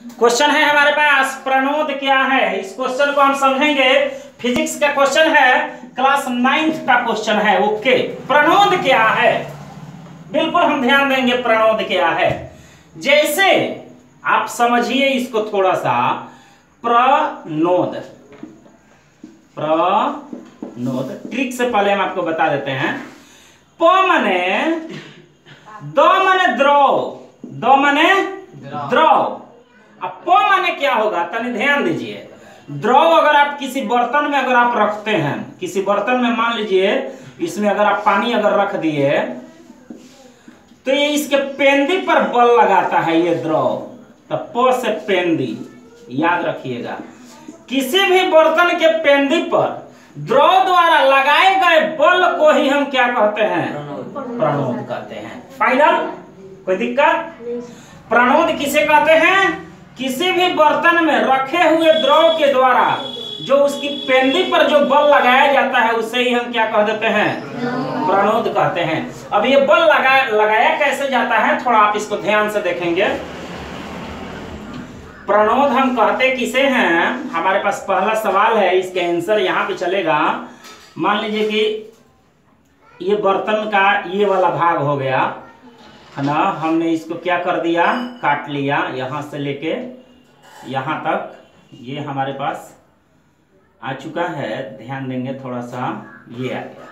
Question है हमारे पास प्रणोद क्या है। इस क्वेश्चन को हम समझेंगे। फिजिक्स का क्वेश्चन है, क्लास 9th का क्वेश्चन है। ओके, प्रणोद क्या है, बिल्कुल हम ध्यान देंगे प्रणोद क्या है। जैसे आप समझिए इसको थोड़ा सा, प्रणोद ट्रिक से पहले हम आपको बता देते हैं। प मने द मने द्रव, अब प माने क्या होगा, तनी ध्यान दीजिए। द्रव अगर आप किसी बर्तन में अगर आप रखते हैं, किसी बर्तन में मान लीजिए इसमें अगर आप पानी अगर रख दिए तो ये इसके पेंदी पर बल लगाता है ये द्रव, तो प से पेंदी, याद रखिएगा। किसी भी बर्तन के पेंदी पर द्रव द्वारा लगाए गए बल को ही हम क्या कहते हैं, प्रणोद कहते हैं। फाइनल, कोई दिक्कत? प्रणोद किसे कहते हैं? किसी भी बर्तन में रखे हुए द्रव के द्वारा जो उसकी पेंदी पर जो बल लगाया जाता है उसे ही हम क्या कह देते हैं, प्रणोद कहते हैं। अब ये बल लगाया कैसे जाता है, थोड़ा आप इसको ध्यान से देखेंगे। प्रणोद हम कहते किसे हैं, हमारे पास पहला सवाल है, इसके आंसर यहाँ पे चलेगा। मान लीजिए कि ये बर्तन का ये वाला भाग हो गया है ना, हमने इसको क्या कर दिया, काट लिया, यहां से लेके यहां तक ये हमारे पास आ चुका है। ध्यान देंगे थोड़ा सा, ये आ गया।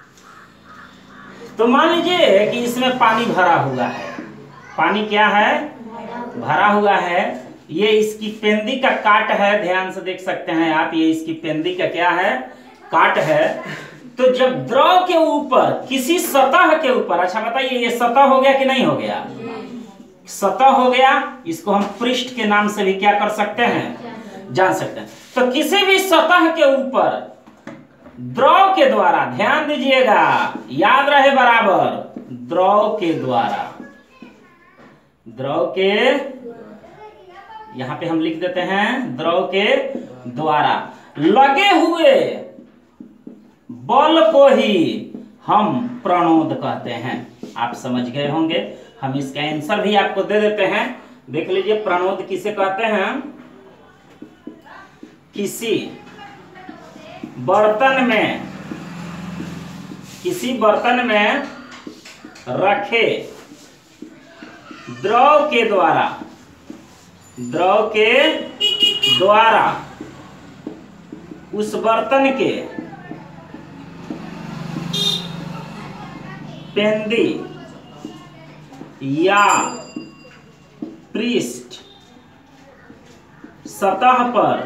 तो मान लीजिए कि इसमें पानी भरा हुआ है, पानी क्या है, भरा हुआ है। ये इसकी पेंदी का काट है, ध्यान से देख सकते हैं आप, ये इसकी पेंदी का क्या है, काट है। तो जब द्रव के ऊपर किसी सतह के ऊपर, अच्छा बताइए ये सतह हो गया कि नहीं हो गया, सतह हो गया, इसको हम पृष्ठ के नाम से भी क्या कर सकते हैं, जान सकते हैं। तो किसी भी सतह के ऊपर द्रव के द्वारा, ध्यान दीजिएगा, याद रहे बराबर, द्रव के द्वारा, द्रव के, यहां पे हम लिख देते हैं द्रव के द्वारा लगे हुए बल को ही हम प्रणोद कहते हैं। आप समझ गए होंगे। हम इसका आंसर भी आपको दे देते हैं, देख लीजिए। प्रणोद किसे कहते हैं? किसी बर्तन में रखे द्रव के द्वारा उस बर्तन के पेंदी या पृष्ठ सतह पर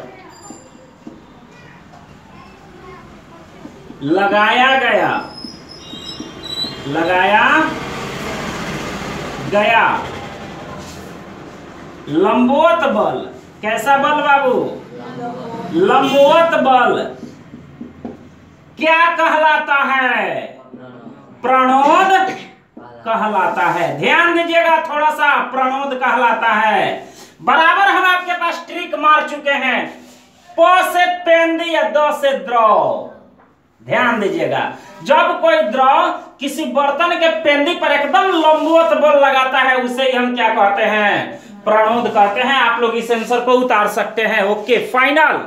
लगाया गया लंबवत बल। कैसा बल बाबू? लंबवत बल क्या कहलाता है? प्रणोद कहलाता है। ध्यान दीजिएगा थोड़ा सा, प्रणोद कहलाता है। बराबर हम आपके पास ट्रिक मार चुके हैं, प से पेंदी या द से द्रव। ध्यान दीजिएगा, जब कोई द्रव किसी बर्तन के पेंदी पर एकदम लंबवत बल लगाता है उसे ही हम क्या कहते हैं, प्रणोद कहते हैं। आप लोग इस आंसर को उतार सकते हैं। ओके, फाइनल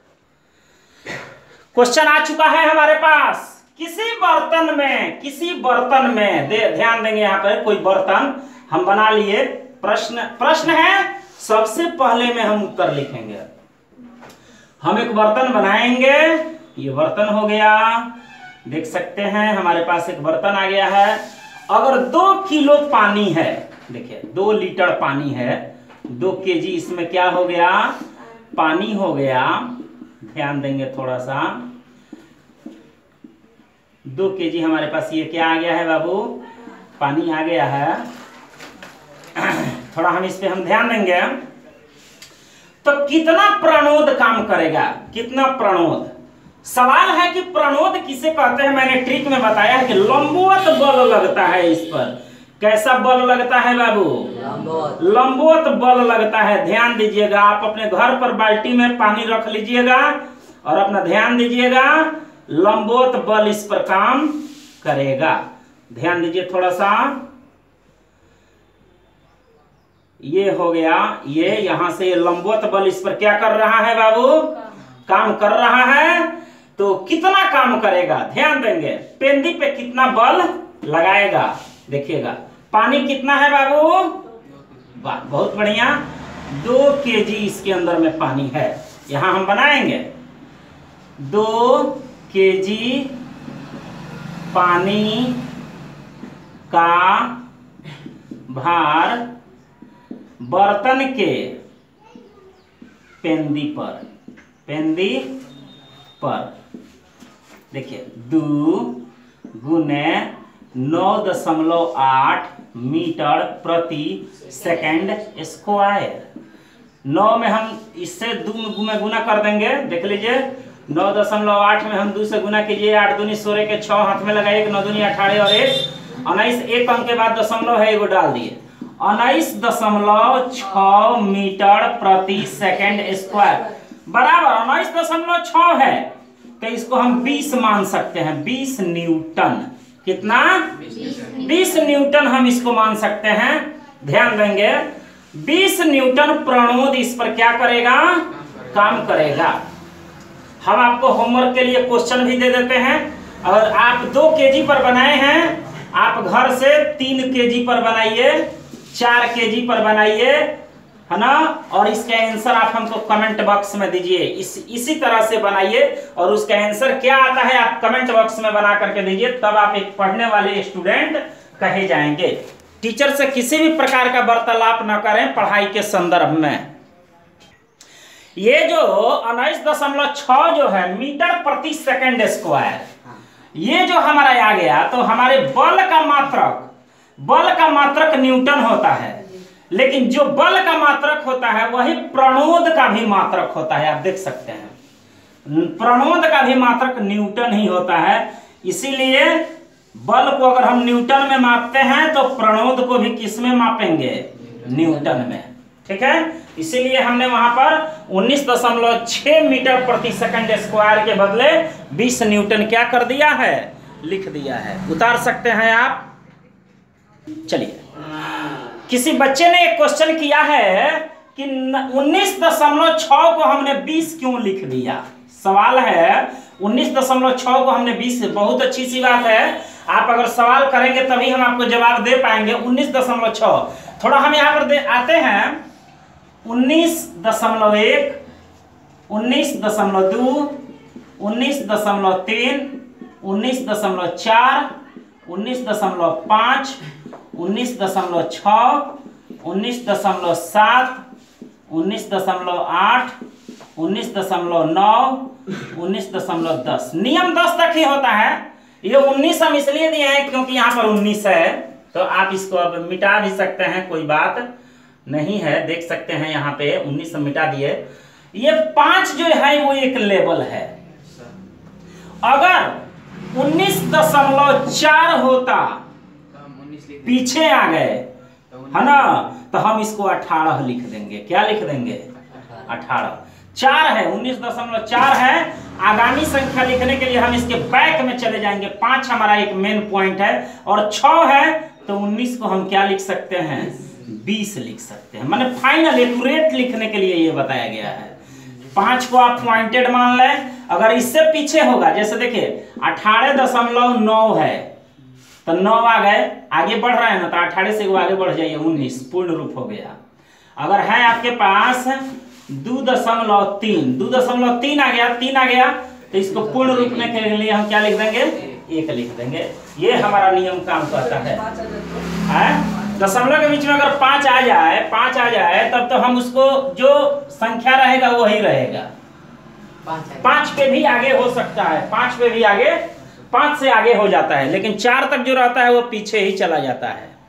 क्वेश्चन आ चुका है हमारे पास। किसी बर्तन में ध्यान देंगे, यहाँ पर कोई बर्तन हम बना लिए। प्रश्न है, सबसे पहले में हम उत्तर लिखेंगे। हम एक बर्तन बनाएंगे, ये बर्तन हो गया, देख सकते हैं हमारे पास एक बर्तन आ गया है। अगर 2 किलो पानी है, देखिए 2 लीटर पानी है, 2 केजी इसमें क्या हो गया, पानी हो गया। ध्यान देंगे थोड़ा सा, 2 केजी हमारे पास ये क्या आ गया है बाबू, पानी आ गया है। थोड़ा हम इस पे हम ध्यान देंगे। तो कितना प्रणोद काम करेगा, कितना प्रणोद? सवाल है कि प्रणोद किसे कहते हैं। मैंने ट्रिक में बताया है कि लंबवत बल लगता है इस पर। कैसा बल लगता है बाबू? लंबवत बल लगता है। ध्यान दीजिएगा, आप अपने घर पर बाल्टी में पानी रख लीजिएगा और अपना ध्यान दीजिएगा, लंबवत बल इस पर काम करेगा। ध्यान दीजिए थोड़ा सा, ये हो गया, ये यहां से ये लंबवत बल इस पर क्या कर रहा है बाबू, काम कर रहा है। तो कितना काम करेगा ध्यान देंगे, पेंदी पे कितना बल लगाएगा देखिएगा। पानी कितना है बाबू, वाह बहुत बढ़िया, 2 kg इसके अंदर में पानी है। यहां हम बनाएंगे 2 kg पानी का भार बर्तन के पेंदी पर देखिए 2 गुने 9.8 मीटर प्रति सेकंड स्क्वायर। 9 में हम इससे 2 में गुना कर देंगे, देख लीजिए 9.8 में हम 2 से गुना कीजिए, 8 दूनी 16 के 6 हाथ में लगाइए, 9 दूनी 18 और 1 19, एक अंक के बाद दशमलव है एगो डाल दिए, 19.6 मीटर प्रति सेकंड स्क्वायर बराबर 19.6 है। तो इसको हम 20 मान सकते हैं, 20 न्यूटन। कितना, 20 न्यूटन हम इसको मान सकते हैं। ध्यान देंगे 20 न्यूटन प्रणोद इस पर क्या करेगा, काम करेगा। हम आपको होमवर्क के लिए क्वेश्चन भी दे देते हैं। और आप 2 kg पर बनाए हैं, आप घर से 3 kg पर बनाइए, 4 kg पर बनाइए, है ना। और इसका आंसर आप हमको कमेंट बॉक्स में दीजिए, इसी तरह से बनाइए और उसका आंसर क्या आता है आप कमेंट बॉक्स में बना करके दीजिए, तब आप एक पढ़ने वाले स्टूडेंट कहे जाएंगे। टीचर से किसी भी प्रकार का वार्तालाप न करें पढ़ाई के संदर्भ में। ये जो 19.6 जो है मीटर प्रति सेकंड स्क्वायर, ये जो हमारा आ गया, तो हमारे बल का मात्रक न्यूटन होता है, लेकिन जो बल का मात्रक होता है वही प्रणोद का भी मात्रक होता है। आप देख सकते हैं प्रणोद का भी मात्रक न्यूटन ही होता है। इसीलिए बल को अगर हम न्यूटन में मापते हैं तो प्रणोद को भी किस में मापेंगे, न्यूटन में। ठीक है, इसीलिए हमने वहां पर 19.6 मीटर प्रति सेकंड स्क्वायर के बदले 20 न्यूटन क्या कर दिया है, लिख दिया है। उतार सकते हैं आप। चलिए, किसी बच्चे ने एक क्वेश्चन किया है कि 19.6 को हमने 20 क्यों लिख दिया। सवाल है 19.6 को हमने 20, बहुत अच्छी सी बात है। आप अगर सवाल करेंगे तभी हम आपको जवाब दे पाएंगे। 19.6 थोड़ा हम यहाँ पर आते हैं 19.1, 19.2, 19.3, 19.4, 19.5, 19.6, 19.7, 19.8, 19.9, 19.10। नियम 10 तक ही होता है। ये 19 हम इसलिए दिए हैं क्योंकि यहाँ पर 19 है, तो आप इसको अब मिटा भी सकते हैं, कोई बात नहीं है। देख सकते हैं यहाँ पे 19 मिटा दिए। ये 5 जो है वो एक लेवल है। अगर 19.4 होता, पीछे आ गए, है ना, तो हम इसको 18 लिख देंगे। क्या लिख देंगे, 18। 4 है, 19.4 है। आगामी संख्या लिखने के लिए हम इसके बैक में चले जाएंगे। 5 हमारा एक मेन पॉइंट है, और 6 है तो 19 को हम क्या लिख सकते हैं, 20 लिख सकते हैं। माने फाइनल एक्यूरेट लिखने के लिए ये बताया गया है। 5 को आप पॉइंटेड मान लें। अगर इससे पीछे होगा, जैसे देखिए 18.9 है तो 9 आ गए, आगे बढ़ रहे हैं ना, तो 18 से वो आगे बढ़ जाइए, 19 पूर्ण रूप हो गया। अगर है आपके पास 2.3 आ गया, 3 आ गया, तो इसको पूर्ण रूप में के लिए हम क्या लिख देंगे, 1 लिख देंगे। ये हमारा नियम काम करता है। दशमलव के बीच में अगर 5 आ जाए तब तो हम उसको जो संख्या रहेगा वही रहेगा। 5 पे भी आगे हो सकता है, 5 पे भी आगे, 5 से आगे हो जाता है, लेकिन 4 तक जो रहता है वो पीछे ही चला जाता है।